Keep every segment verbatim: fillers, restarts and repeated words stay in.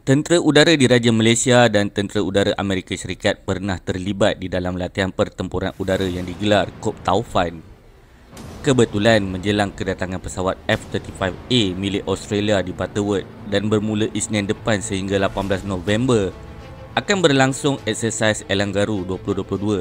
Tentera Udara Diraja Malaysia dan Tentera Udara Amerika Syarikat pernah terlibat di dalam latihan pertempuran udara yang digelar Kop Taufan. Kebetulan menjelang kedatangan pesawat F tiga puluh lima A milik Australia di Butterworth dan bermula Isnin depan sehingga lapan belas November, akan berlangsung eksersis Elang Garu dua ribu dua puluh dua.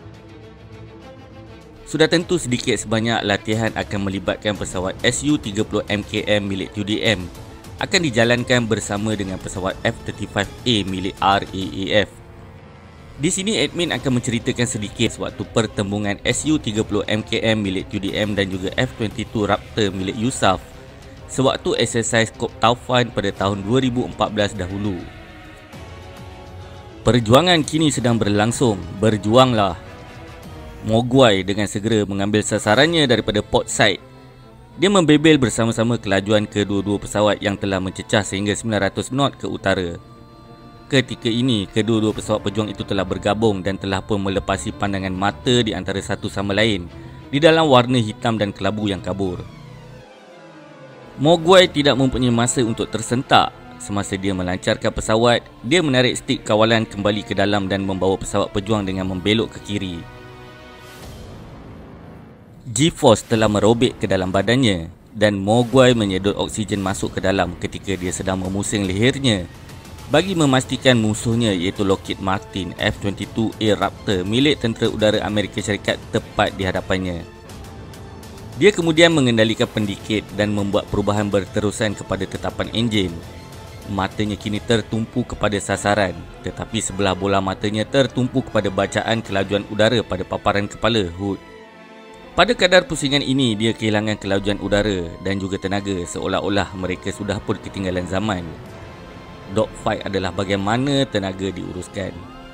Sudah tentu sedikit sebanyak latihan akan melibatkan pesawat S U tiga puluh M K M milik T U D M akan dijalankan bersama dengan pesawat F tiga puluh lima A milik R A A F. Di sini admin akan menceritakan sedikit sewaktu pertembungan S U tiga puluh M K M milik T U D M dan juga F dua puluh dua Raptor milik U S A F sewaktu eksersis Kop Taufan pada tahun dua ribu empat belas dahulu. Perjuangan kini sedang berlangsung, berjuanglah. Mogwai dengan segera mengambil sasarannya daripada port side. Dia membebel bersama-sama kelajuan kedua-dua pesawat yang telah mencecah sehingga sembilan ratus knot ke utara. Ketika ini, kedua-dua pesawat pejuang itu telah bergabung dan telah pun melepasi pandangan mata di antara satu sama lain di dalam warna hitam dan kelabu yang kabur. Mogwai tidak mempunyai masa untuk tersentak. Semasa dia melancarkan pesawat, dia menarik stik kawalan kembali ke dalam dan membawa pesawat pejuang dengan membelok ke kiri. G-force telah merobek ke dalam badannya dan Mogwai menyedot oksigen masuk ke dalam ketika dia sedang memusing lehernya bagi memastikan musuhnya iaitu Lockheed Martin F dua puluh dua A Raptor milik Tentera Udara Amerika Syarikat tepat di hadapannya. Dia kemudian mengendalikan pendikit dan membuat perubahan berterusan kepada tetapan enjin. Matanya kini tertumpu kepada sasaran, tetapi sebelah bola matanya tertumpu kepada bacaan kelajuan udara pada paparan kepala hood. Pada kadar pusingan ini, dia kehilangan kelajuan udara dan juga tenaga seolah-olah mereka sudah pun ketinggalan zaman. Dogfight adalah bagaimana tenaga diuruskan.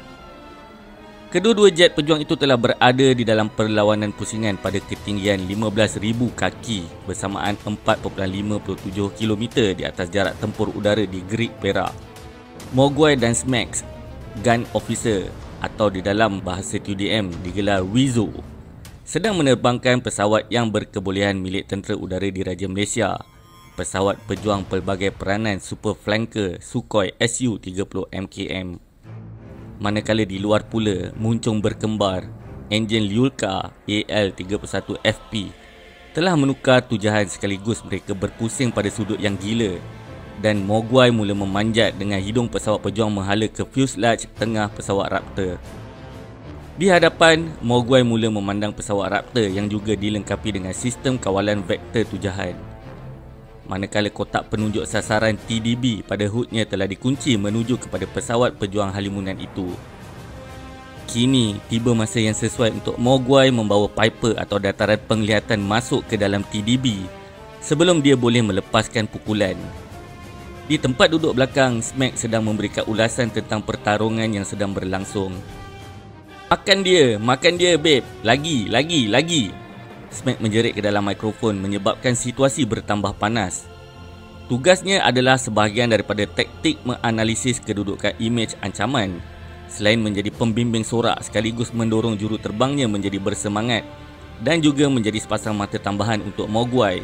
Kedua-dua jet pejuang itu telah berada di dalam perlawanan pusingan pada ketinggian lima belas ribu kaki bersamaan empat perpuluhan lima tujuh kilometer di atas jarak tempur udara di Greek Perak. Mogwai dan Smax, Gun Officer atau di dalam bahasa T U D M digelar Wizo, sedang menerbangkan pesawat yang berkebolehan milik Tentera Udara Diraja Malaysia, pesawat pejuang pelbagai peranan Super Flanker Sukhoi S U tiga puluh M K M. Manakala di luar pula, muncung berkembar, enjin Lyulka A L tiga puluh satu F P telah menukar tujahan sekaligus mereka berpusing pada sudut yang gila dan Mogwai mula memanjat dengan hidung pesawat pejuang menghala ke fuselage tengah pesawat Raptor. Di hadapan, Mogwai mula memandang pesawat Raptor yang juga dilengkapi dengan sistem kawalan vektor tujahan. Manakala kotak penunjuk sasaran T D B pada hoodnya telah dikunci menuju kepada pesawat pejuang halimunan itu. Kini, tiba masa yang sesuai untuk Mogwai membawa Piper atau dataran penglihatan masuk ke dalam T D B sebelum dia boleh melepaskan pukulan. Di tempat duduk belakang, Smack sedang memberikan ulasan tentang pertarungan yang sedang berlangsung. Makan dia, makan dia babe. Lagi, lagi, lagi. Smack menjerit ke dalam mikrofon menyebabkan situasi bertambah panas. Tugasnya adalah sebahagian daripada taktik menganalisis kedudukan imej ancaman. Selain menjadi pembimbing sorak sekaligus mendorong juruterbangnya menjadi bersemangat dan juga menjadi sepasang mata tambahan untuk Mogwai.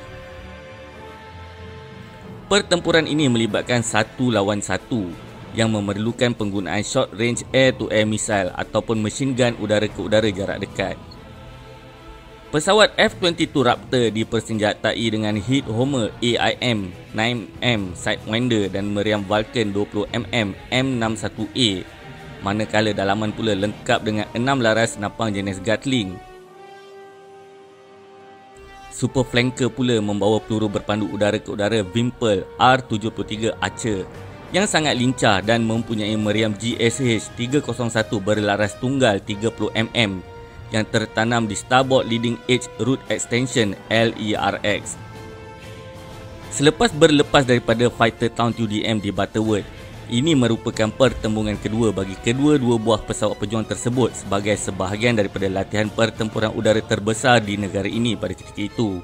Pertempuran ini melibatkan satu lawan satu yang memerlukan penggunaan short range air to air missile ataupun machine gun udara ke udara jarak dekat. Pesawat F dua puluh dua Raptor dipersenjatai dengan Heat Homer A I M sembilan M Sidewinder dan meriam Vulcan dua puluh milimeter M enam puluh satu A, manakala dalaman pula lengkap dengan enam laras senapang jenis Gatling. Super Flanker pula membawa peluru berpandu udara ke udara Vimpel R tujuh puluh tiga Archer yang sangat lincah dan mempunyai meriam G S H tiga kosong satu berlaras tunggal tiga puluh milimeter yang tertanam di Starboard Leading Edge Root Extension L E R X. Selepas berlepas daripada Fighter Town T U D M di Butterworth, ini merupakan pertembungan kedua bagi kedua-dua buah pesawat pejuang tersebut sebagai sebahagian daripada latihan pertempuran udara terbesar di negara ini pada ketika itu.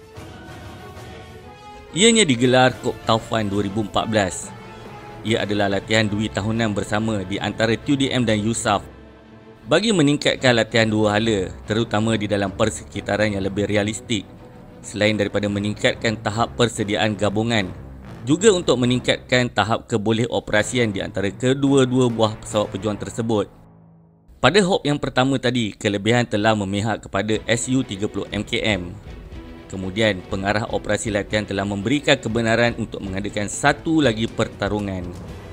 Ianya digelar Kop Taufan dua ribu empat belas. Ia adalah latihan dui tahunan bersama di antara T U D M dan U S A F bagi meningkatkan latihan dua hala, terutama di dalam persekitaran yang lebih realistik. Selain daripada meningkatkan tahap persediaan gabungan, juga untuk meningkatkan tahap kebolehoperasian di antara kedua-dua buah pesawat pejuang tersebut. Pada hop yang pertama tadi, kelebihan telah memihak kepada S U tiga puluh M K M. Kemudian, pengarah operasi latihan telah memberikan kebenaran untuk mengadakan satu lagi pertarungan.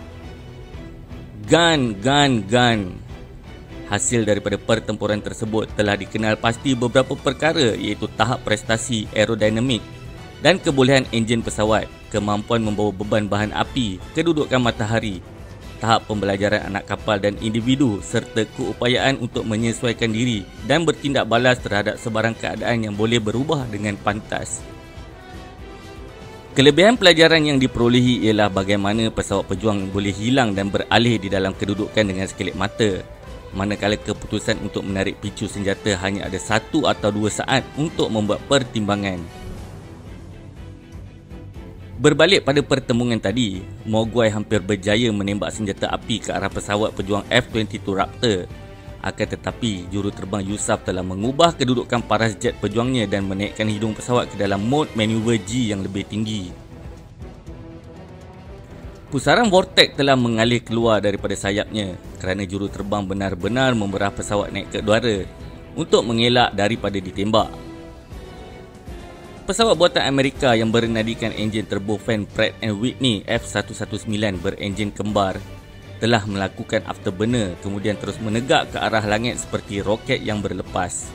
Gun, gun, gun. Hasil daripada pertempuran tersebut telah dikenal pasti beberapa perkara, iaitu tahap prestasi aerodinamik dan kebolehan enjin pesawat, kemampuan membawa beban bahan api, kedudukan matahari, tahap pembelajaran anak kapal dan individu, serta keupayaan untuk menyesuaikan diri dan bertindak balas terhadap sebarang keadaan yang boleh berubah dengan pantas. Kelebihan pelajaran yang diperolehi ialah bagaimana pesawat pejuang boleh hilang dan beralih di dalam kedudukan dengan sekelip mata, manakala keputusan untuk menarik picu senjata hanya ada satu atau dua saat untuk membuat pertimbangan. Berbalik pada pertembungan tadi, Mogwai hampir berjaya menembak senjata api ke arah pesawat pejuang F dua puluh dua Raptor. Akan tetapi, juruterbang Yusuf telah mengubah kedudukan paras jet pejuangnya dan menaikkan hidung pesawat ke dalam mod manuver G yang lebih tinggi. Pusaran vortex telah mengalir keluar daripada sayapnya kerana juruterbang benar-benar memberah pesawat naik ke udara untuk mengelak daripada ditembak. Pesawat buatan Amerika yang bernadikan enjin turbofan Pratt and Whitney F seratus sembilan belas berenjin kembar telah melakukan afterburner, kemudian terus menegak ke arah langit seperti roket yang berlepas.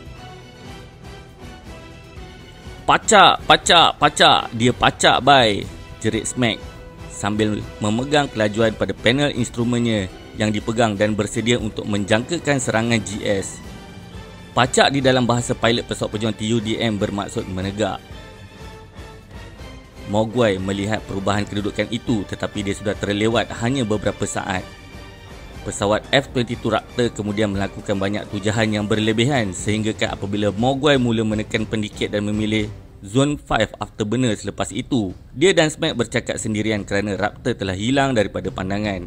Pacak, pacak, pacak, dia pacak bai, jerit Smack sambil memegang kelajuan pada panel instrumennya yang dipegang dan bersedia untuk menjangkakan serangan G S. Pacak di dalam bahasa pilot pesawat pejuang T U D M bermaksud menegak. Mogwai melihat perubahan kedudukan itu, tetapi dia sudah terlewat hanya beberapa saat. Pesawat F dua puluh dua Raptor kemudian melakukan banyak tujahan yang berlebihan sehingga apabila Mogwai mula menekan pendikit dan memilih Zone lima afterburner selepas itu, dia dan Smack bercakap sendirian kerana Raptor telah hilang daripada pandangan.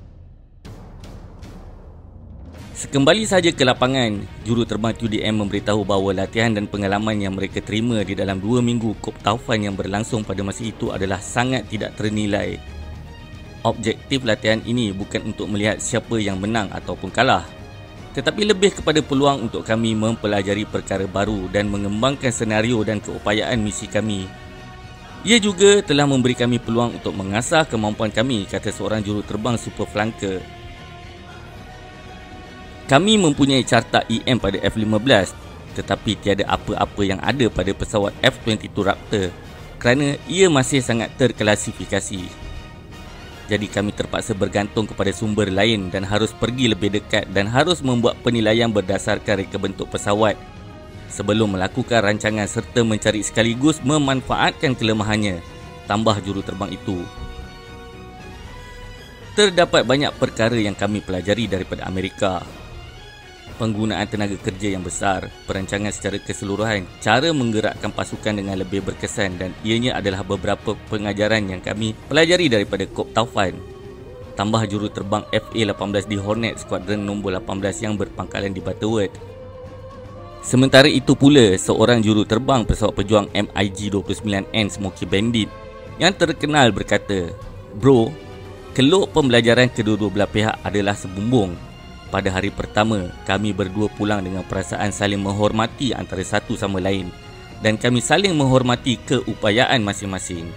Sekembali saja ke lapangan, juruterbang T U D M memberitahu bahawa latihan dan pengalaman yang mereka terima di dalam dua minggu Kop Taufan yang berlangsung pada masa itu adalah sangat tidak ternilai. Objektif latihan ini bukan untuk melihat siapa yang menang ataupun kalah, tetapi lebih kepada peluang untuk kami mempelajari perkara baru dan mengembangkan senario dan keupayaan misi kami. Ia juga telah memberi kami peluang untuk mengasah kemampuan kami, kata seorang juruterbang super flanker. Kami mempunyai carta E M pada F lima belas, tetapi tiada apa-apa yang ada pada pesawat F dua puluh dua Raptor kerana ia masih sangat terklasifikasi. Jadi kami terpaksa bergantung kepada sumber lain dan harus pergi lebih dekat dan harus membuat penilaian berdasarkan reka bentuk pesawat sebelum melakukan rancangan serta mencari sekaligus memanfaatkan kelemahannya, tambah juruterbang itu. Terdapat banyak perkara yang kami pelajari daripada Amerika. Penggunaan tenaga kerja yang besar, perancangan secara keseluruhan, cara menggerakkan pasukan dengan lebih berkesan dan ianya adalah beberapa pengajaran yang kami pelajari daripada Kop Taufan. Tambah juruterbang F A lapan belas di Hornet Skuadron nombor lapan belas yang berpangkalan di Butterworth. Sementara itu pula, seorang juruterbang pesawat pejuang M I G dua puluh sembilan N Smoky Bandit yang terkenal berkata, "Bro, keluk pembelajaran kedua-dua belah pihak adalah sebumbung. Pada hari pertama, kami berdua pulang dengan perasaan saling menghormati antara satu sama lain dan kami saling menghormati keupayaan masing-masing."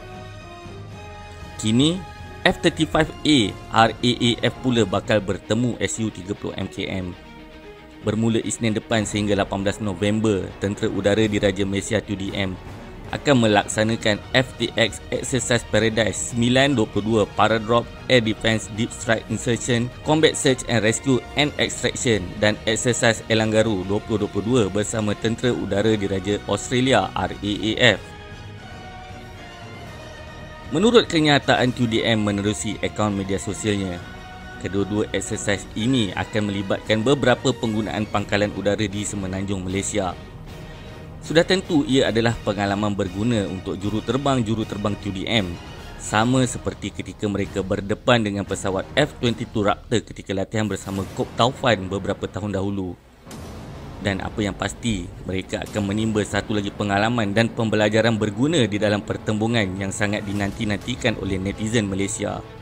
Kini, F tiga puluh lima A R A A F pula bakal bertemu S U tiga puluh M K M. Bermula Isnin depan sehingga lapan belas November, Tentera Udara Diraja Malaysia T U D M akan melaksanakan F T X Exercise Paradise sembilan dua dua Paradrop Air Defence Deep Strike Insertion Combat Search and Rescue and Extraction dan Exercise Elanggaru dua ribu dua puluh dua bersama Tentera Udara Diraja Australia R A A F. Menurut kenyataan T U D M menerusi akaun media sosialnya, kedua-dua exercise ini akan melibatkan beberapa penggunaan pangkalan udara di semenanjung Malaysia. Sudah tentu ia adalah pengalaman berguna untuk juruterbang-juruterbang T U D M, sama seperti ketika mereka berdepan dengan pesawat F dua puluh dua Raptor ketika latihan bersama Kop Taufan beberapa tahun dahulu. Dan apa yang pasti, mereka akan menimba satu lagi pengalaman dan pembelajaran berguna di dalam pertembungan yang sangat dinanti-nantikan oleh netizen Malaysia.